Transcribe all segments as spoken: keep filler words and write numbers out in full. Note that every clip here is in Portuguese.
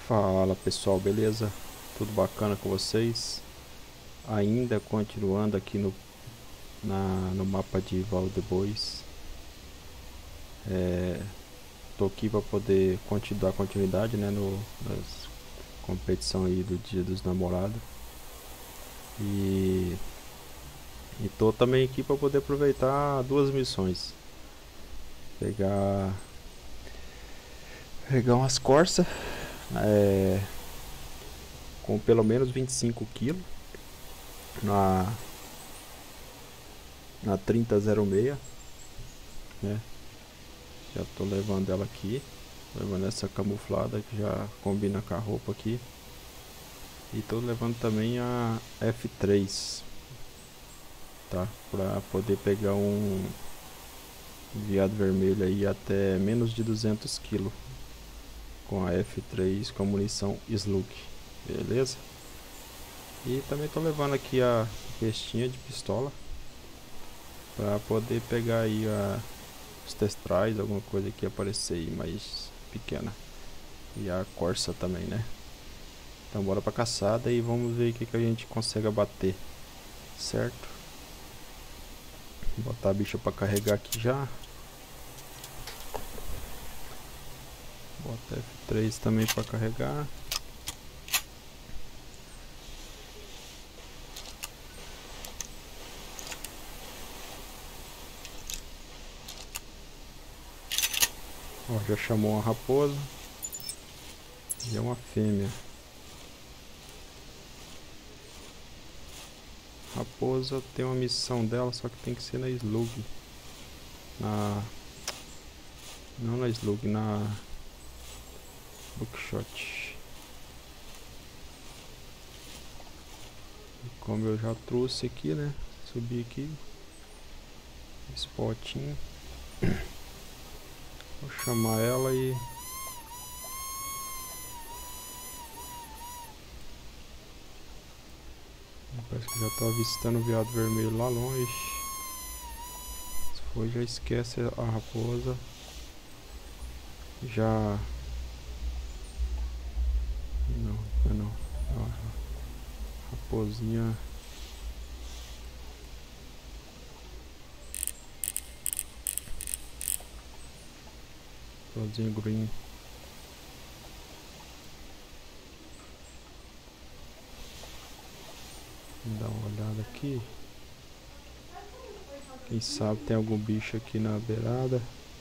Fala pessoal, beleza? Tudo bacana com vocês? Ainda continuando aqui no, na, no mapa de Val de Bois. É, tô aqui para poder dar continuidade, né, no, nas competição aí do Dia dos Namorados. E, e tô também aqui para poder aproveitar duas missões. Pegar pegar umas Corsa é, com pelo menos vinte e cinco quilos na na trinta zero seis, né? Já tô levando ela aqui, levando essa camuflada que já combina com a roupa aqui. E tô levando também a F três, tá? Pra poder pegar um viado vermelho aí até menos de duzentos quilos com a F três com a munição Slug, beleza? E também tô levando aqui a bestinha de pistola para poder pegar aí a, os testrais, alguma coisa que aparecer aí mais pequena. E a Corsa também, né? Então bora pra caçada e vamos ver o que, que a gente consegue abater, certo? Vou botar a bicha pra carregar aqui já. Bota F três também pra carregar. Ó, já chamou uma raposa. E é uma fêmea. Raposa tem uma missão dela, só que tem que ser na Slug. Na... Não na Slug, na... Bookshot. E como eu já trouxe aqui, né? Subi aqui. Spotinho. Vou chamar ela e... Parece que já tô avistando o viado vermelho lá longe. Se for, já esquece a raposa. Já... Não, não, não. A raposinha... Raposinha green. Vamos dar uma olhada aqui. Quem sabe tem algum bicho aqui na beirada.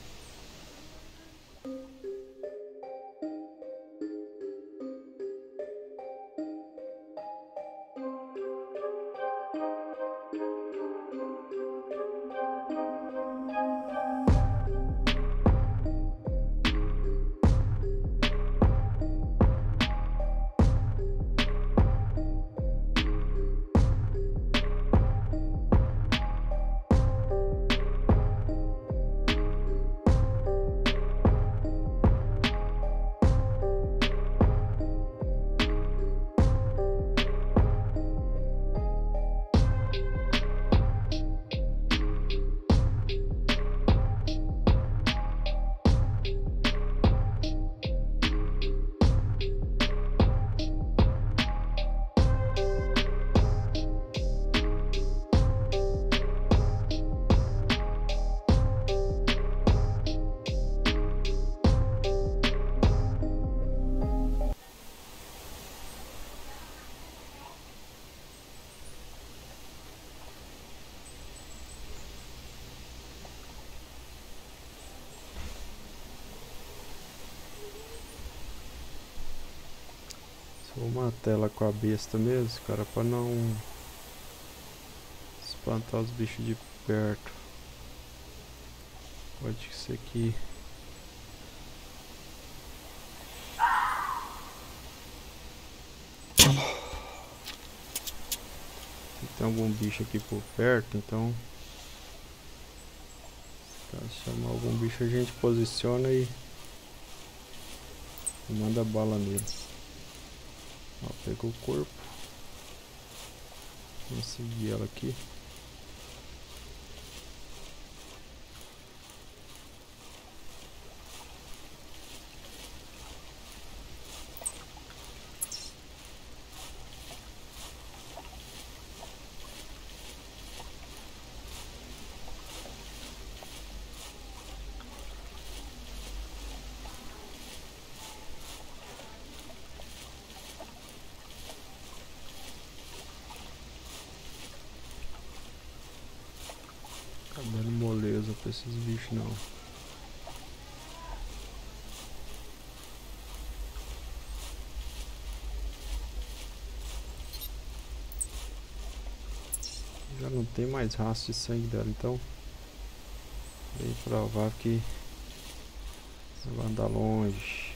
Vou matar ela com a besta mesmo, cara, pra não espantar os bichos de perto. Pode ser que... Tem algum bicho aqui por perto, então... Se chamar algum bicho a gente posiciona e... e manda bala nele. Ó, pegou o corpo. Vamos seguir ela aqui. Tá dando moleza pra esses bichos não. Já não tem mais rastro de sangue dela, então bem provável que ela anda longe.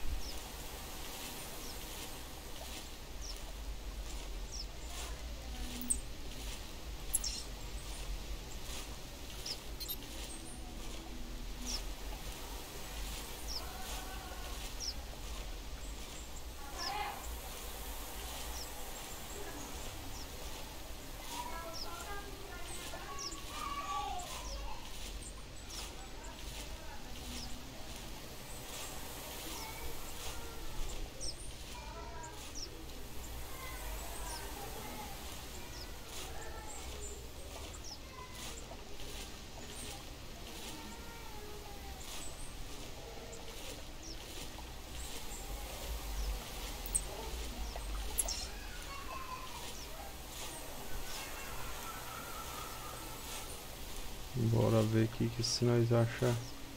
Bora ver aqui que se nós achar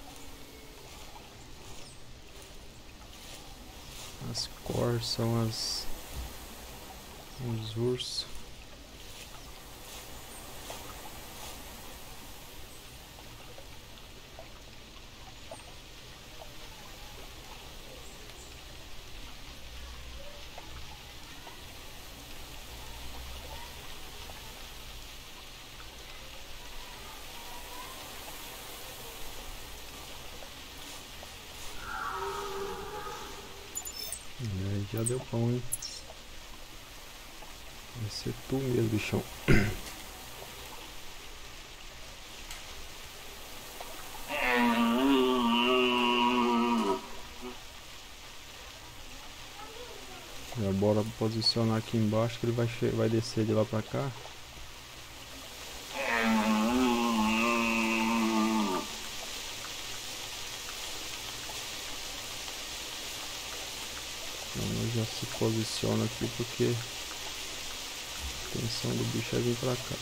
as cores são as os ursos. É, já deu pão, hein? Vai ser tu mesmo, bichão. Já bora posicionar aqui embaixo que ele vai, vai descer de lá pra cá. Então já se posiciona aqui porque a intenção do bicho é vir pra cá.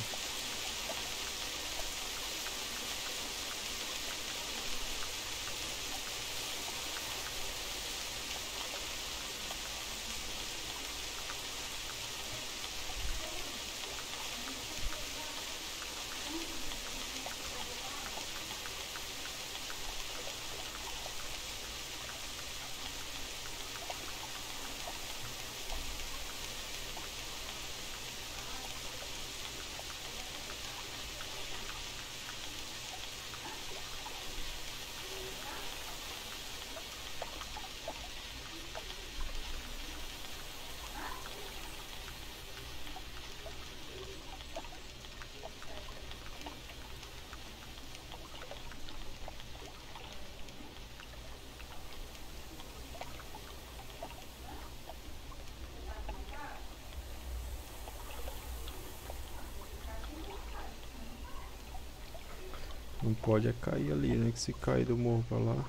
Não pode é cair ali, né? Que se cair do morro pra lá,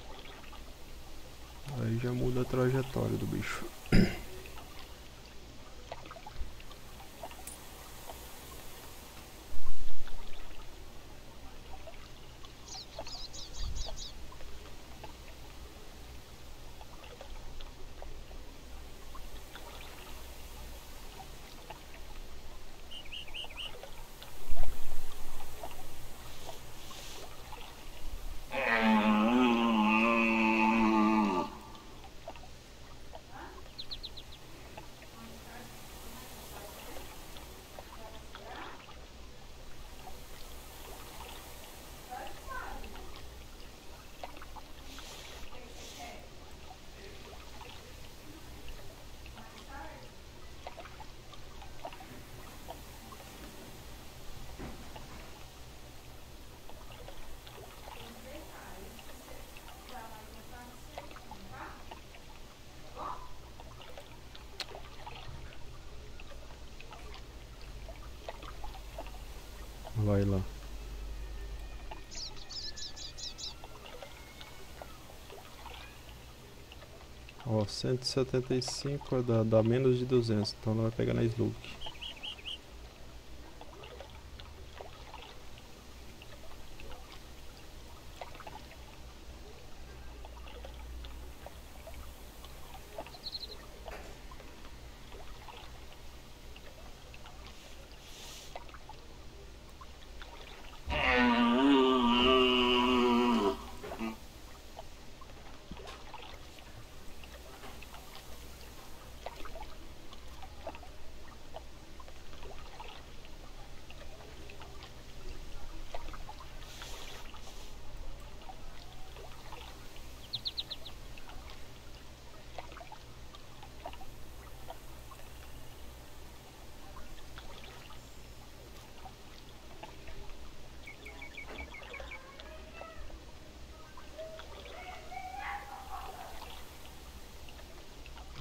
aí já muda a trajetória do bicho. Vai lá. Ó, cento e setenta e cinco dá, dá menos de duzentos, então ela vai pegar na Slug.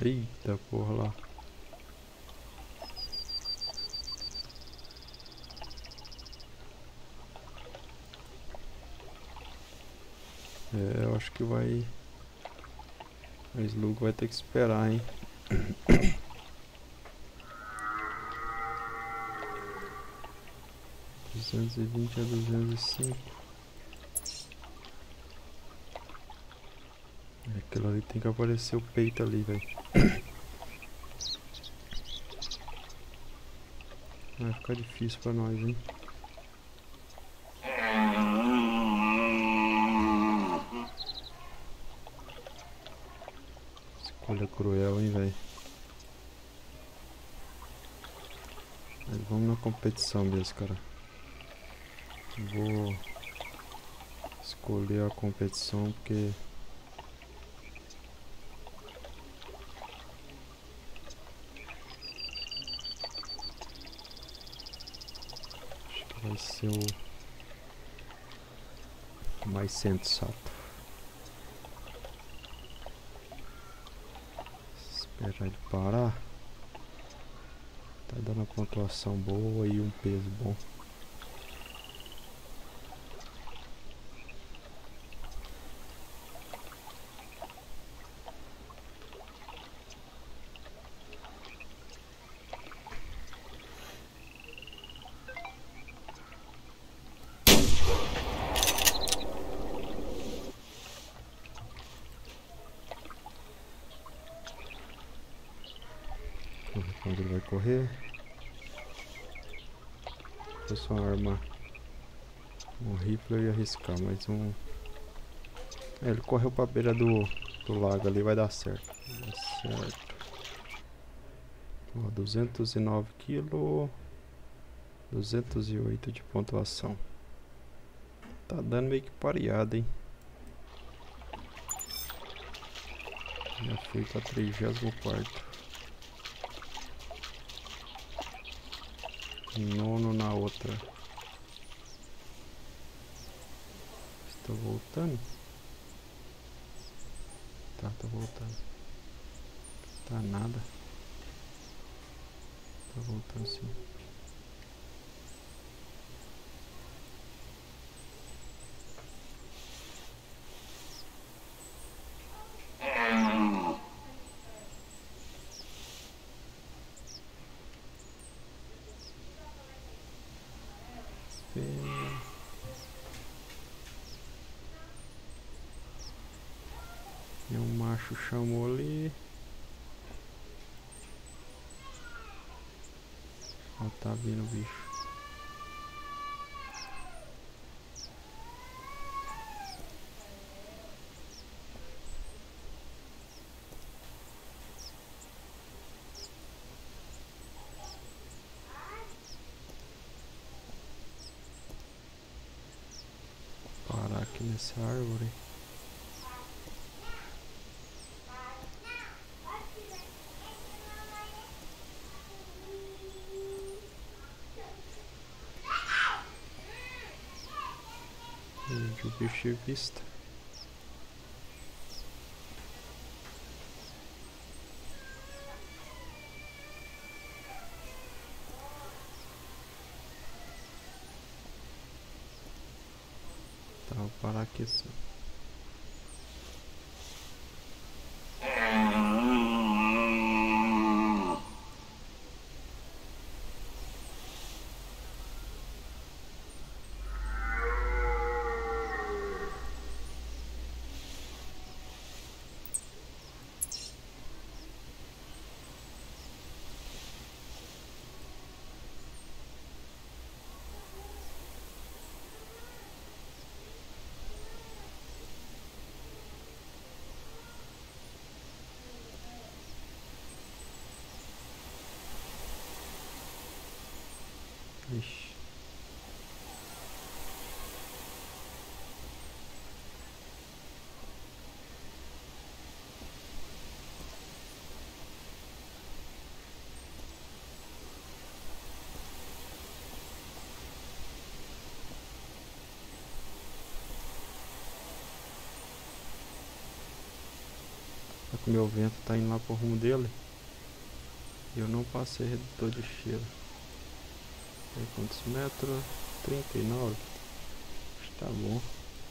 Eita porra lá. É, eu acho que vai... O slug vai ter que esperar, hein. duzentos e vinte a duzentos e cinco. Aquilo ali tem que aparecer o peito ali, velho. Vai ficar difícil pra nós, hein. Escolha cruel, hein, velho. Mas vamos na competição mesmo, cara. Vou escolher a competição porque acho que vai ser o mais sensato. Esperar ele parar. Tá dando uma pontuação boa e um peso bom. Quando ele vai correr. Se fosse uma arma, um rifle, eu ia arriscar, mas um... É, ele correu pra beira do, do lago ali, vai dar certo. Vai dar certo. Ó, duzentos e nove quilos. duzentos e oito de pontuação. Tá dando meio que pareado, hein. Já fui pra trigésimo quarto. Nono na outra. Estou voltando? Tá, tô voltando. Tá nada. Tá voltando sim. E um macho chamou ali. Ó, tá vindo o bicho. Parar aqui nessa árvore. Perdi o bicho de vista. Tá, vou parar aqui assim. que o meu vento tá indo lá pro rumo dele. E eu não passei redutor de cheiro. Aí quantos metros? trinta e nove. Acho que tá bom.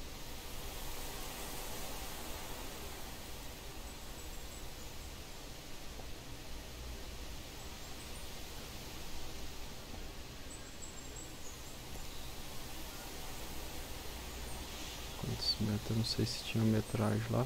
Quantos metros? Não sei se tinha metragem lá.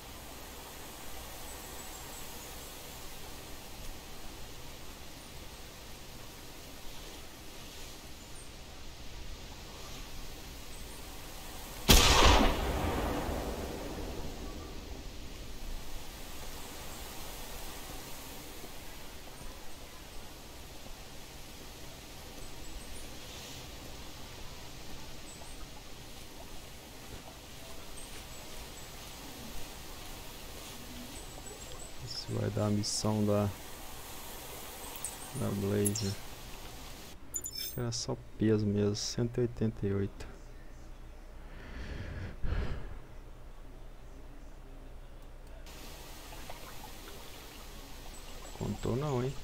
Isso vai dar a missão da da Blazer. Acho que era só peso mesmo, cento e oitenta e oito. Contou não, hein?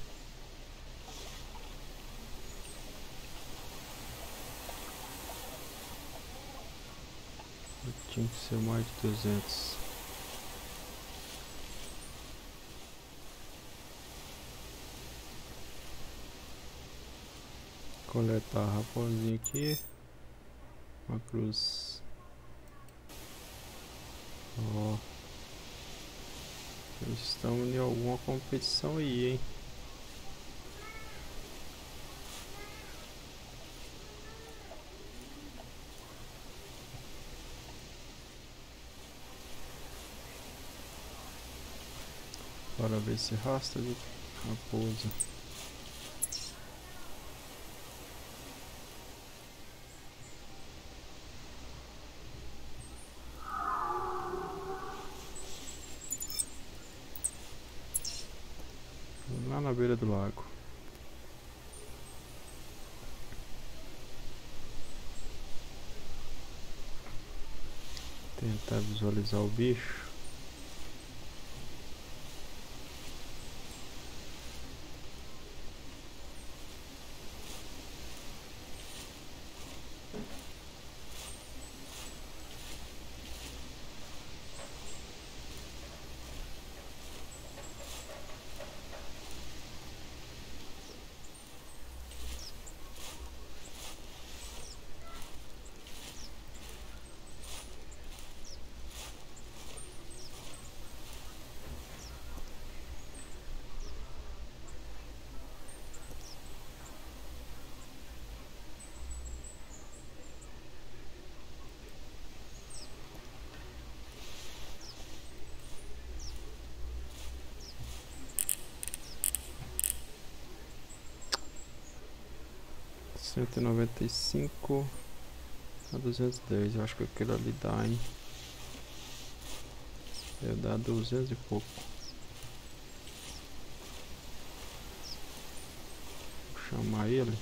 Tinha que ser mais de duzentos. Coletar a raposinha aqui. Uma cruz. Ó. Eles estão em alguma competição aí, hein? Bora ver esse rastro de raposa. Lá na beira do lago. Tentar visualizar o bicho. cento e noventa e cinco a duzentos e dez. Eu acho que aquele ali dá, hein? Deve dar duzentos e pouco. Vou chamar ele.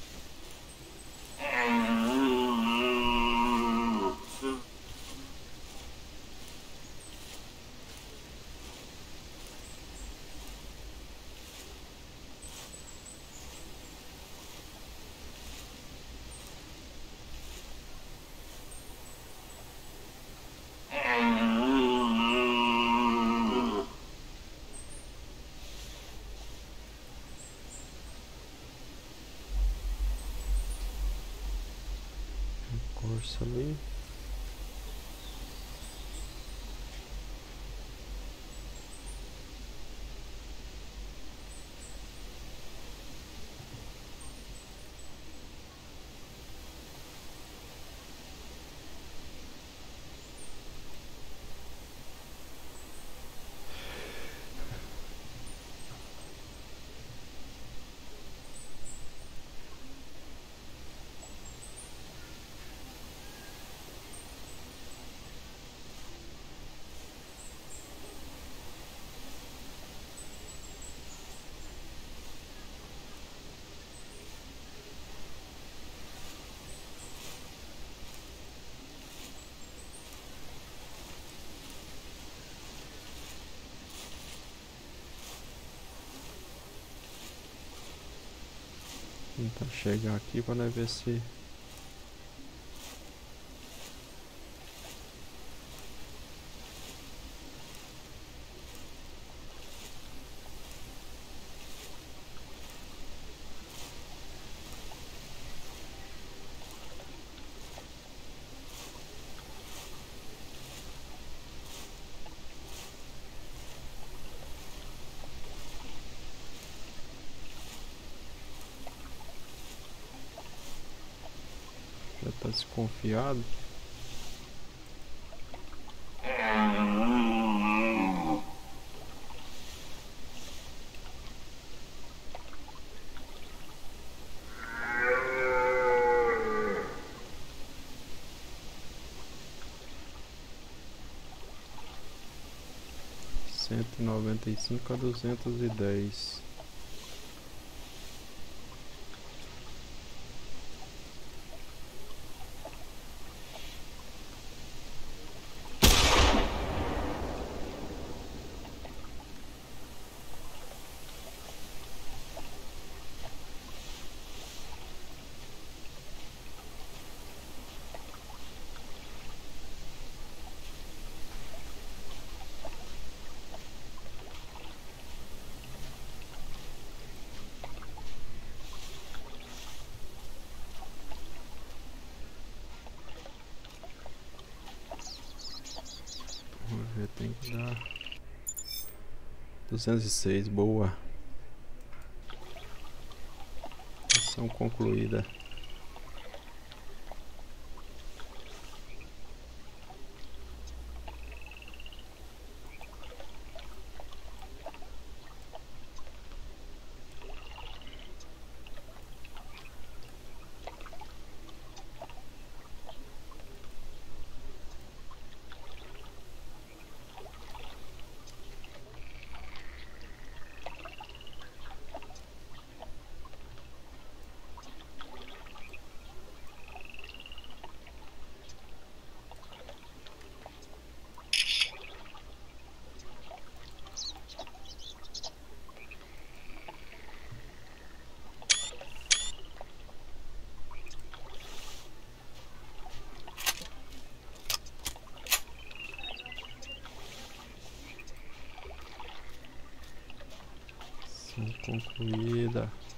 Corsa ali. Tentar chegar aqui para ver se... Já tá desconfiado. Cento e noventa e cinco a duzentos e dez. Vamos ver, tem que dar duzentos e seis, boa. Missão concluída. Missão concluída.